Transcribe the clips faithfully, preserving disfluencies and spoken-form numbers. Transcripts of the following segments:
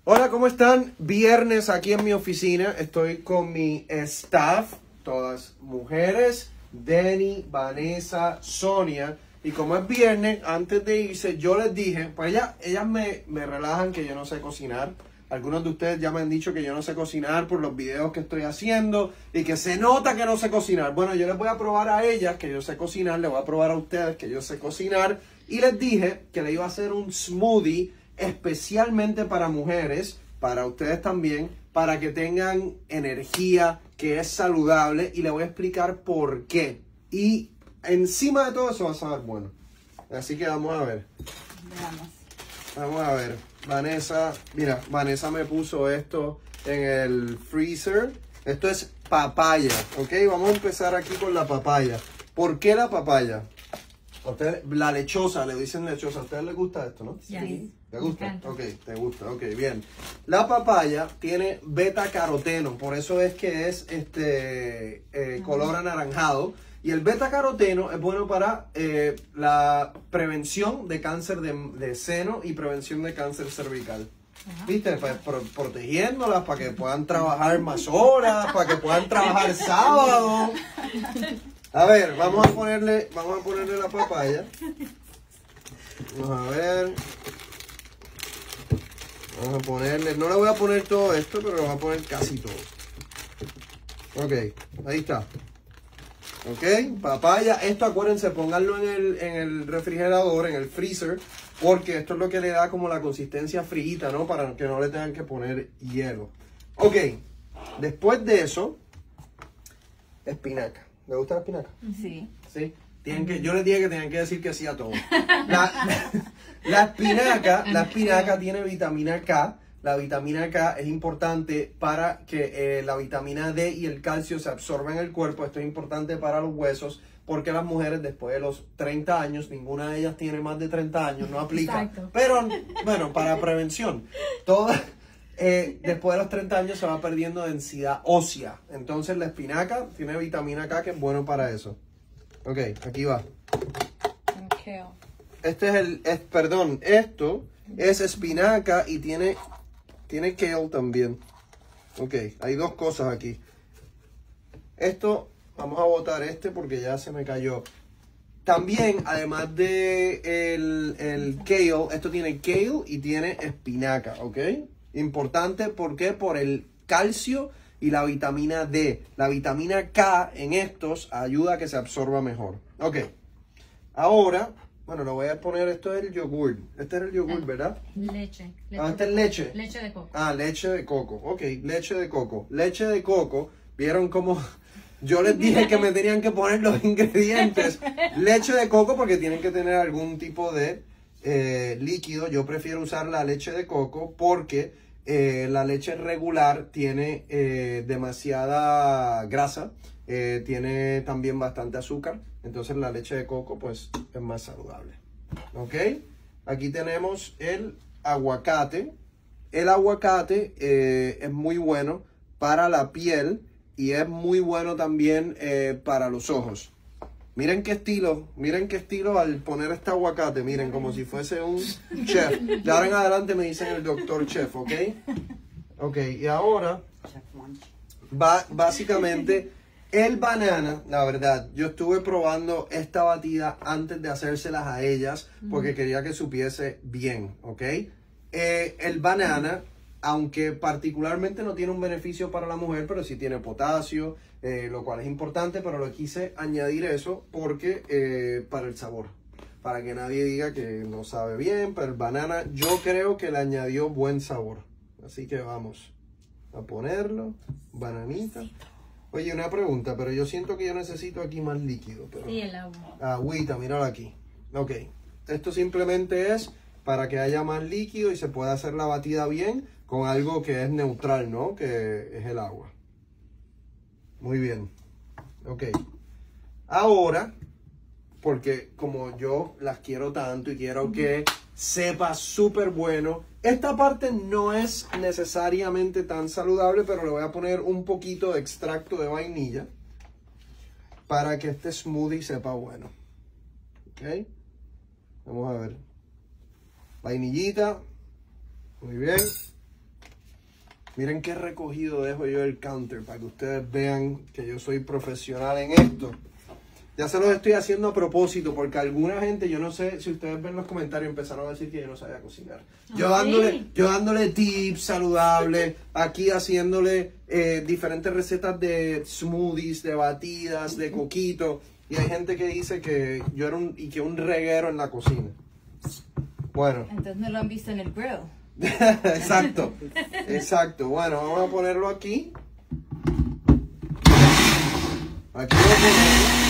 Hola, ¿cómo están? Viernes aquí en mi oficina. Estoy con mi staff, todas mujeres, Denny, Vanessa, Sonia. Y como es viernes, antes de irse, yo les dije, pues ellas, ellas me, me relajan que yo no sé cocinar. Algunos de ustedes ya me han dicho que yo no sé cocinar por los videos que estoy haciendo y que se nota que no sé cocinar. Bueno, yo les voy a probar a ellas que yo sé cocinar, les voy a probar a ustedes que yo sé cocinar. Y les dije que le iba a hacer un smoothie especialmente para mujeres, para ustedes también, para que tengan energía, que es saludable, y les voy a explicar por qué. Y encima de todo eso va a saber bueno. Así que vamos a ver. Veamos. Vamos a ver. Vanessa, mira, Vanessa me puso esto en el freezer. Esto es papaya, ¿ok? Vamos a empezar aquí con la papaya. ¿Por qué la papaya? A ustedes, la lechosa, le dicen lechosa. ¿A ustedes les gusta esto, no? Sí. ¿Te gusta? Me encanta. Ok, te gusta, ok, bien. La papaya tiene beta caroteno, por eso es que es este eh, color anaranjado. Y el beta caroteno es bueno para eh, la prevención de cáncer de, de seno y prevención de cáncer cervical. Ajá. ¿Viste? Pues, pro, protegiéndolas para que puedan trabajar más horas, para que puedan trabajar sábado. A ver, vamos a ponerle, vamos a ponerle la papaya. Vamos a ver. Vamos a ponerle, no le voy a poner todo esto, pero le voy a poner casi todo. Ok, ahí está. Ok, papaya. Esto acuérdense, pónganlo en el, en el refrigerador, en el freezer, porque esto es lo que le da como la consistencia frita, ¿no? Para que no le tengan que poner hielo. Ok, después de eso, espinaca. ¿Le gusta la espinaca? Sí. Sí. Tienen que, yo les dije que tenían que decir que sí a todo. La, la espinaca, la espinaca tiene vitamina K. La vitamina K es importante para que eh, la vitamina D y el calcio se absorban en el cuerpo. Esto es importante para los huesos, porque las mujeres después de los treinta años, ninguna de ellas tiene más de treinta años, no aplica. Exacto. Pero, bueno, para prevención, todas, eh, después de los treinta años se va perdiendo densidad ósea. Entonces la espinaca tiene vitamina K, que es bueno para eso. Ok, aquí va. Okay. Este es el, es, perdón, esto es espinaca y tiene, tiene kale también. Ok, hay dos cosas aquí. Esto, vamos a botar este porque ya se me cayó. También, además de el, el kale, esto tiene kale y tiene espinaca, ¿ok? Importante, ¿por qué? Por el calcio y la vitamina D. La vitamina K en estos ayuda a que se absorba mejor. Ok. Ahora, bueno, lo voy a poner, esto es el yogur. Este es el yogur, ¿verdad? Leche. leche Ah, este es leche. Leche de coco. Ah, leche de coco. Ok, leche de coco. Leche de coco. ¿Vieron cómo yo les dije que me tenían que poner los ingredientes? Leche de coco porque tienen que tener algún tipo de eh, líquido. Yo prefiero usar la leche de coco porque Eh, la leche regular tiene eh, demasiada grasa, eh, tiene también bastante azúcar, entonces la leche de coco pues es más saludable. Ok, aquí tenemos el aguacate. El aguacate eh, es muy bueno para la piel y es muy bueno también eh, para los ojos. Miren qué estilo, miren qué estilo al poner este aguacate, miren, como si fuese un chef. De ahora en adelante me dicen el doctor chef, ¿ok? Ok, y ahora, va, básicamente, el banana, la verdad, yo estuve probando esta batida antes de hacérselas a ellas, porque quería que supiese bien, ¿ok? Eh, el banana, aunque particularmente no tiene un beneficio para la mujer, pero sí tiene potasio, eh, lo cual es importante, pero lo quise añadir eso porque eh, para el sabor, para que nadie diga que no sabe bien, pero el banana yo creo que le añadió buen sabor. Así que vamos a ponerlo, bananita. Oye, una pregunta, pero yo siento que yo necesito aquí más líquido. Pero... Sí, el agua. Agüita, míralo aquí. Ok, esto simplemente es para que haya más líquido y se pueda hacer la batida bien con algo que es neutral, ¿no? Que es el agua. Muy bien. Ok. Ahora, porque como yo las quiero tanto y quiero que sepa súper bueno, esta parte no es necesariamente tan saludable, pero le voy a poner un poquito de extracto de vainilla para que este smoothie sepa bueno. Ok. Vamos a ver. Vainillita. Muy bien. Miren qué recogido dejo yo el counter para que ustedes vean que yo soy profesional en esto. Ya se los estoy haciendo a propósito porque alguna gente, yo no sé si ustedes ven los comentarios, empezaron a decir que yo no sabía cocinar. Yo dándole, yo dándole tips saludables, aquí haciéndole eh, diferentes recetas de smoothies, de batidas, de coquito. Y hay gente que dice que yo era un, y que un reguero en la cocina. Bueno. Entonces no lo han visto en el grill. Exacto, exacto. Bueno, vamos a ponerlo aquí. Aquí lo ponemos.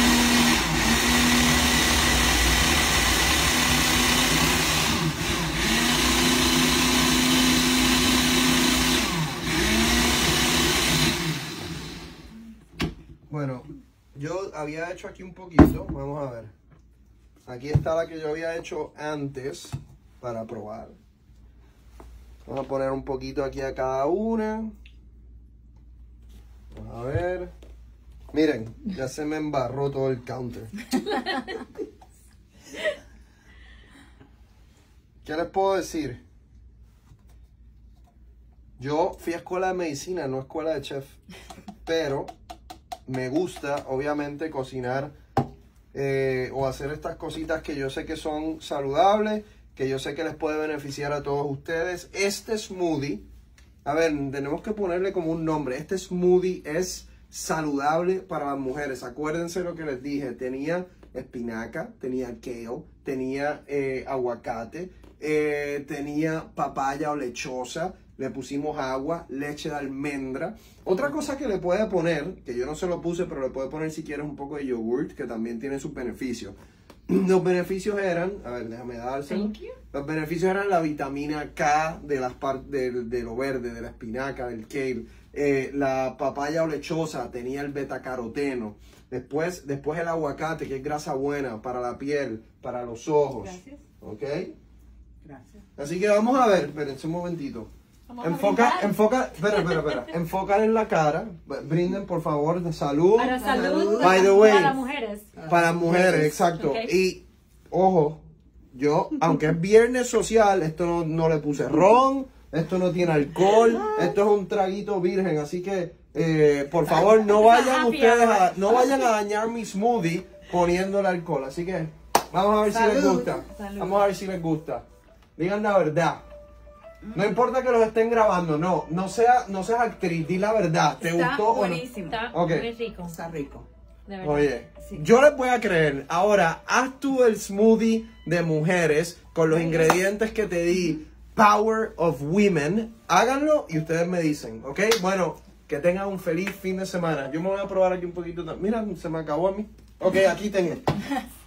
Bueno, yo había hecho aquí un poquito, vamos a ver. Aquí está la que yo había hecho antes para probar. Vamos a poner un poquito aquí a cada una. Vamos a ver. Miren, ya se me embarró todo el counter. ¿Qué les puedo decir? Yo fui a escuela de medicina, no escuela de chef. Pero me gusta, obviamente, cocinar eh, o hacer estas cositas que yo sé que son saludables, que yo sé que les puede beneficiar a todos ustedes. Este smoothie, a ver, tenemos que ponerle como un nombre. Este smoothie es saludable para las mujeres. Acuérdense lo que les dije. Tenía espinaca, tenía kale, tenía eh, aguacate, eh, tenía papaya o lechosa. Le pusimos agua, leche de almendra. Otra cosa que le puede poner, que yo no se lo puse, pero le puede poner si quieres un poco de yogurt, que también tiene sus beneficios. Los beneficios eran, a ver, déjame dárselo. Los beneficios eran la vitamina K de las partes de, de lo verde, de la espinaca, del kale. Eh, la papaya o lechosa tenía el betacaroteno. Después, después el aguacate, que es grasa buena para la piel, para los ojos. Gracias. ¿Ok? Gracias. Así que vamos a ver, espérense un momentito. Enfoca, enfoca, espera, espera, espera. Enfocan en la cara. Brinden, por favor, de salud. Para salud. By the way, para mujeres. Para mujeres, exacto. Okay. Y, ojo, yo, aunque es viernes social, esto no, no le puse ron, esto no tiene alcohol, esto es un traguito virgen. Así que, eh, por favor, no vayan ustedes a, no vayan a dañar mi smoothie poniéndole alcohol. Así que, vamos a ver salud. si les gusta. Salud. Vamos a ver si les gusta. Digan la verdad. No importa que los estén grabando, no, no, sea, no seas actriz, di la verdad, ¿te está gustó buenísimo. o no? Está okay. muy rico. Está rico. De verdad. Oye, sí. Yo les voy a creer. Ahora, haz tú el smoothie de mujeres con los ingredientes que te di, Power of Women. Háganlo y ustedes me dicen, ¿ok? Bueno, que tengan un feliz fin de semana. Yo me voy a probar aquí un poquito. Mira, se me acabó a mí. Ok, aquí tengo.